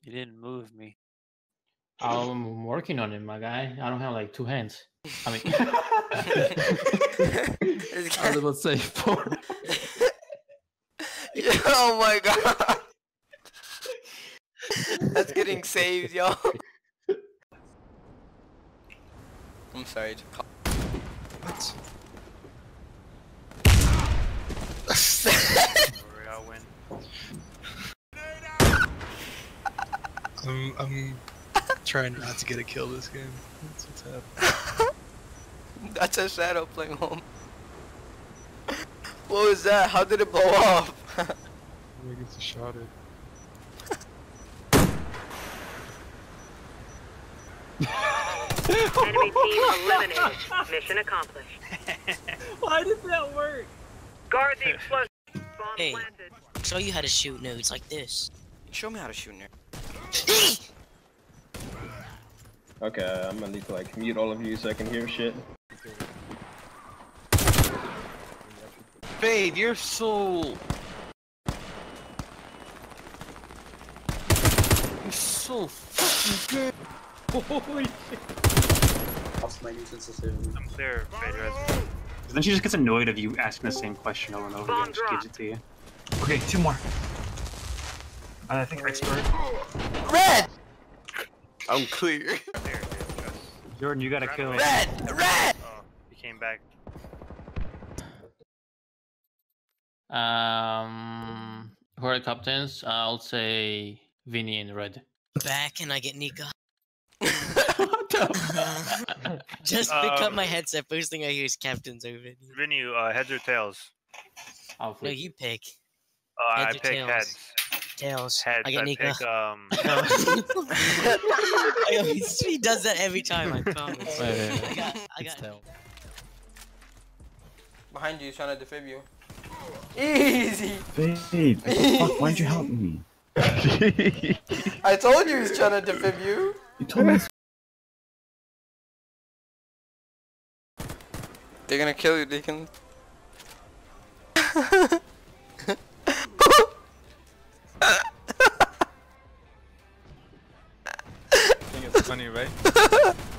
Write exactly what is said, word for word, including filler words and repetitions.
You didn't move me. I'm working on it, my guy. I don't have like two hands. I mean, I was about to say four. Oh my god. That's getting saved, yo. I'm sorry to call. What? I'll win. I'm, I'm trying not to get a kill this game. That's what's happening. That's a shadow playing home. What was that? How did it blow up? I think it's a shot it. Enemy team eliminated. Mission accomplished. Why did that work? Guard the explosive. Bomb Hey. planted. Show you how to shoot nudes like this. Show me how to shoot in there. Okay, I'm gonna need to like mute all of you so I can hear shit. Babe, you're so... You're so fucking good. Holy shit. Lost my new sensitivity. I'm clear, Pedro. Then she just gets annoyed of you asking the same question over and over again and just gives it to you. Okay, two more. I think expert. Red! I'm clear. There, Jordan, you gotta Run kill. away. Red! Red! Oh, he came back. Um, who are the captains? I'll say Vinny in red. Back and I get Nika. What the Just pick up Um, my headset. First thing I hear is captains over it. Vinny, uh, heads or tails? I'll No, flip. you pick. Uh, I Heads or pick tails? heads. Tails. Heads. I get Nika. pick, um... No. He does that every time, I promise. Wait, wait, wait. I got, I got. Behind you, he's trying to defib you. Easy! Babe, what the fuck? Why'd you help me? I told you he's trying to defib you. You told me. They're gonna kill you, Deacon. I think it's funny, right?